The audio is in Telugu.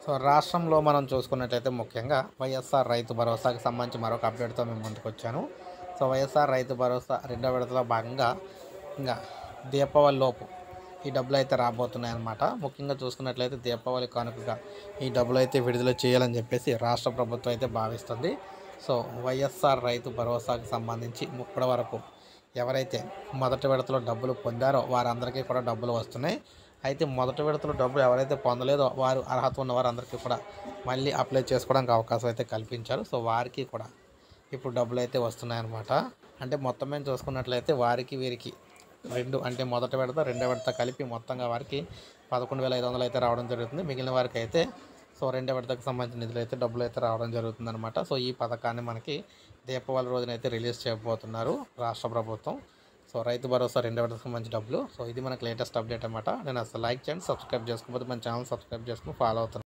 సో రాష్ట్రంలో మనం చూసుకున్నట్లయితే ముఖ్యంగా వైఎస్ఆర్ రైతు భరోసాకి సంబంధించి మరొక అప్డేట్తో మేము ముందుకొచ్చాను. సో వైఎస్ఆర్ రైతు భరోసా రెండో విడతలో భాగంగా ఇంకా దీపావళి లోపు ఈ డబ్బులు అయితే రాబోతున్నాయన్నమాట. ముఖ్యంగా చూసుకున్నట్లయితే దీపావళి కానుకగా ఈ డబ్బులు అయితే విడుదల చేయాలని చెప్పేసి రాష్ట్ర ప్రభుత్వం అయితే భావిస్తుంది. సో వైఎస్ఆర్ రైతు భరోసాకి సంబంధించి ఇప్పటి వరకు ఎవరైతే మొదటి విడతలో డబ్బులు పొందారో వారందరికీ కూడా డబ్బులు వస్తున్నాయి. అయితే మొదటి విడతలో డబ్బులు ఎవరైతే పొందలేదో వారు అర్హత ఉన్న వారందరికీ కూడా మళ్ళీ అప్లై చేసుకోవడానికి అవకాశం అయితే కల్పించారు. సో వారికి కూడా ఇప్పుడు డబ్బులు అయితే వస్తున్నాయన్నమాట. అంటే మొత్తం మేము చూసుకున్నట్లయితే వారికి వీరికి రెండు అంటే మొదటి విడత రెండో విడత కలిపి మొత్తంగా వారికి 11,500 అయితే రావడం జరుగుతుంది. మిగిలిన వారికి అయితే సో రెండో విడతకు సంబంధించిన నిధులు అయితే డబ్బులు అయితే రావడం జరుగుతుందన్నమాట. సో ఈ పథకాన్ని మనకి దీపావళి రోజునైతే రిలీజ్ చేయబోతున్నారు రాష్ట్ర ప్రభుత్వం. సో రైతు భరోసా రెండో విడతకు సంబంధించిన డబ్బులు. సో ఇది మనకి లేటెస్ట్ అప్డేట్ అనమాట. నేను అసలు లైక్ చేయండి, సబ్స్క్రైబ్ చేసుకోకపోతే మన ఛానల్ సబ్స్క్రైబ్ చేసుకుని ఫాలో అవుతాను.